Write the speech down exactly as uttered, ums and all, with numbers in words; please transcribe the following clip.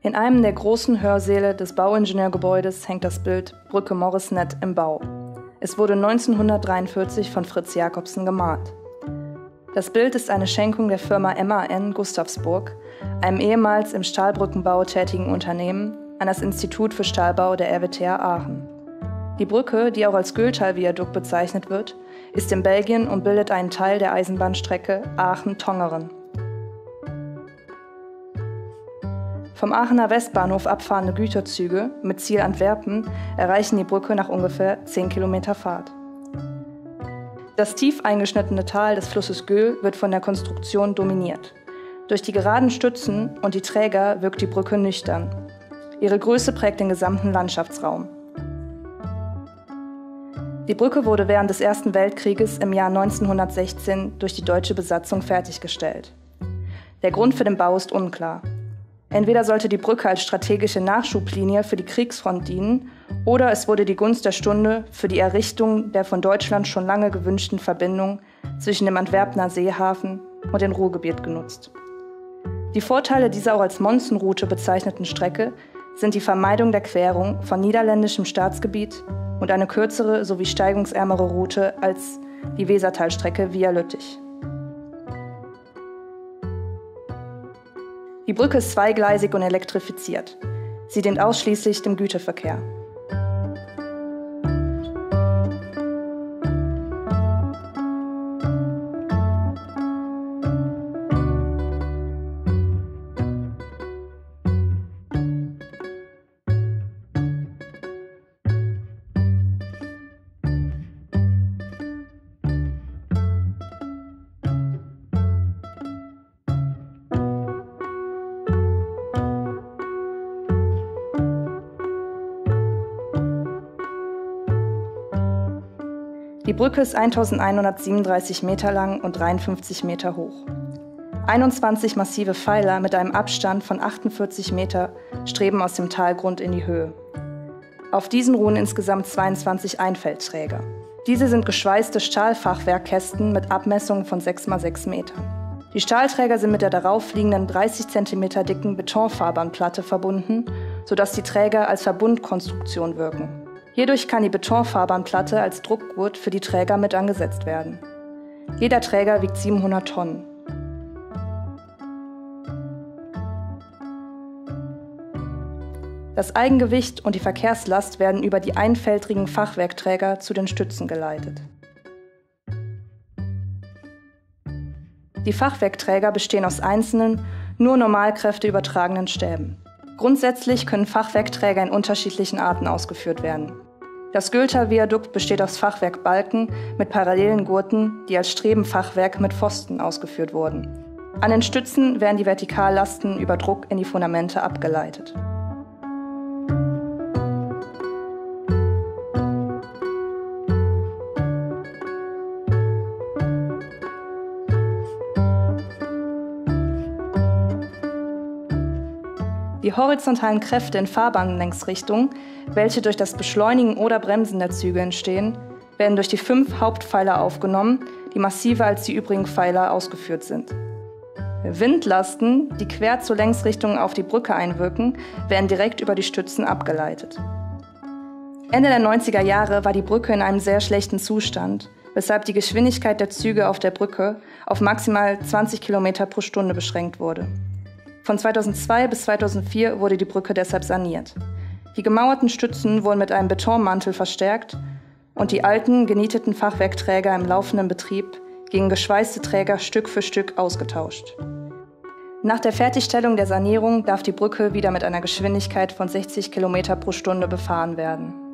In einem der großen Hörsäle des Bauingenieurgebäudes hängt das Bild Brücke Moresnet im Bau. Es wurde neunzehnhundertdreiundvierzig von Fritz Jacobsen gemalt. Das Bild ist eine Schenkung der Firma M A N Gustavsburg, einem ehemals im Stahlbrückenbau tätigen Unternehmen, an das Institut für Stahlbau der R W T H Aachen. Die Brücke, die auch als Gültal-Viadukt bezeichnet wird, ist in Belgien und bildet einen Teil der Eisenbahnstrecke Aachen-Tongeren. Vom Aachener Westbahnhof abfahrende Güterzüge mit Ziel Antwerpen erreichen die Brücke nach ungefähr zehn Kilometer Fahrt. Das tief eingeschnittene Tal des Flusses Göl wird von der Konstruktion dominiert. Durch die geraden Stützen und die Träger wirkt die Brücke nüchtern. Ihre Größe prägt den gesamten Landschaftsraum. Die Brücke wurde während des Ersten Weltkrieges im Jahr neunzehnhundertsechzehn durch die deutsche Besatzung fertiggestellt. Der Grund für den Bau ist unklar. Entweder sollte die Brücke als strategische Nachschublinie für die Kriegsfront dienen, oder es wurde die Gunst der Stunde für die Errichtung der von Deutschland schon lange gewünschten Verbindung zwischen dem Antwerpener Seehafen und dem Ruhrgebiet genutzt. Die Vorteile dieser auch als Monzenroute bezeichneten Strecke sind die Vermeidung der Querung von niederländischem Staatsgebiet und eine kürzere sowie steigungsärmere Route als die Wesertalstrecke via Lüttich. Die Brücke ist zweigleisig und elektrifiziert. Sie dient ausschließlich dem Güterverkehr. Die Brücke ist eintausendeinhundertsiebenunddreißig Meter lang und dreiundfünfzig Meter hoch. einundzwanzig massive Pfeiler mit einem Abstand von achtundvierzig Meter streben aus dem Talgrund in die Höhe. Auf diesen ruhen insgesamt zweiundzwanzig Einfeldträger. Diese sind geschweißte Stahlfachwerkkästen mit Abmessungen von sechs mal sechs Metern. Die Stahlträger sind mit der darauf liegenden dreißig Zentimeter dicken Betonfahrbahnplatte verbunden, sodass die Träger als Verbundkonstruktion wirken. Hierdurch kann die Betonfahrbahnplatte als Druckgurt für die Träger mit angesetzt werden. Jeder Träger wiegt siebenhundert Tonnen. Das Eigengewicht und die Verkehrslast werden über die einfeldrigen Fachwerkträger zu den Stützen geleitet. Die Fachwerkträger bestehen aus einzelnen, nur Normalkräfte übertragenen Stäben. Grundsätzlich können Fachwerkträger in unterschiedlichen Arten ausgeführt werden. Das Gültal-Viadukt besteht aus Fachwerkbalken mit parallelen Gurten, die als Strebenfachwerk mit Pfosten ausgeführt wurden. An den Stützen werden die Vertikallasten über Druck in die Fundamente abgeleitet. Die horizontalen Kräfte in Fahrbahnlängsrichtung, welche durch das Beschleunigen oder Bremsen der Züge entstehen, werden durch die fünf Hauptpfeiler aufgenommen, die massiver als die übrigen Pfeiler ausgeführt sind. Windlasten, die quer zur Längsrichtung auf die Brücke einwirken, werden direkt über die Stützen abgeleitet. Ende der neunziger Jahre war die Brücke in einem sehr schlechten Zustand, weshalb die Geschwindigkeit der Züge auf der Brücke auf maximal zwanzig Kilometer pro Stunde beschränkt wurde. Von zweitausendzwei bis zweitausendvier wurde die Brücke deshalb saniert. Die gemauerten Stützen wurden mit einem Betonmantel verstärkt und die alten, genieteten Fachwerkträger im laufenden Betrieb gegen geschweißte Träger Stück für Stück ausgetauscht. Nach der Fertigstellung der Sanierung darf die Brücke wieder mit einer Geschwindigkeit von sechzig Kilometer pro Stunde befahren werden.